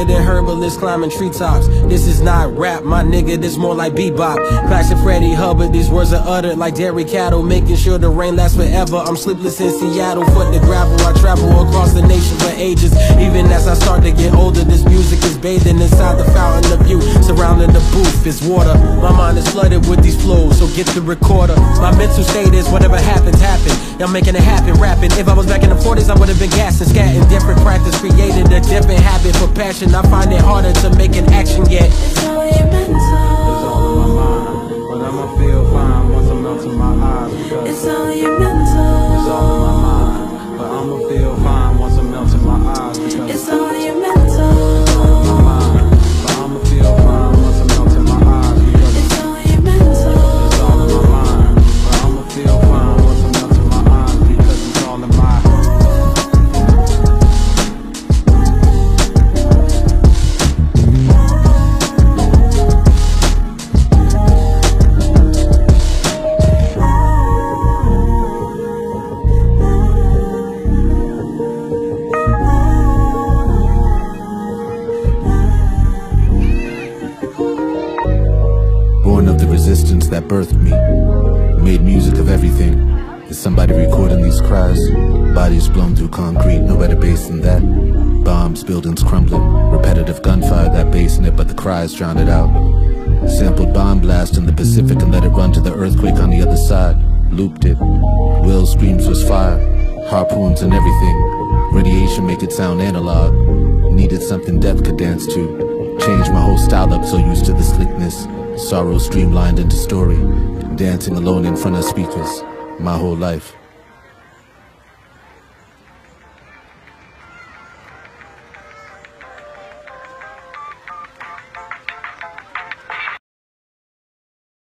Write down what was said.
nigga than herbalists climbing treetops. This is not rap, my nigga, this more like bebop. Classic Freddie Hubbard, these words are uttered like dairy cattle, making sure the rain lasts forever. I'm sleepless in Seattle, foot to gravel. I travel across the nation for ages. Even as I start to get older, this music is bathing inside the fountain of youth. Surrounding the booth is water. My mind is flooded with these flows, so get the recorder. My mental state is whatever happens, happen. I'm making it happen, rapping. If I was back in the 40s, I would have been gassing, scatting. Different practice, created a different habit for passion. I find it harder to make an action yet. It's all your mental. It's all in my mind, but I'ma feel fine once I'm melting my eyes. Because It's all your mental. it's all in my mind, but I'ma feel fine once I'm melting my eyes. Because It's all your mental. it's all in my mind, but I'ma feel fine once I'm melting my eyes. Because It's all your mental. it's all in my mind, but I'ma feel fine once I'm melting my eyes. Because it's all in my Born of the resistance that birthed me, made music of everything. Is somebody recording these cries? Bodies blown through concrete, no better bass than that. Bombs, buildings crumbling, repetitive gunfire, that bass in it, but the cries drown it out. Sampled bomb blast in the Pacific and let it run to the earthquake on the other side. Looped it. Will screams was fire, harpoons and everything. Radiation make it sound analog. Needed something death could dance to. Changed my whole style up, so used to the slickness. Sorrow streamlined into story, dancing alone in front of speakers, my whole life.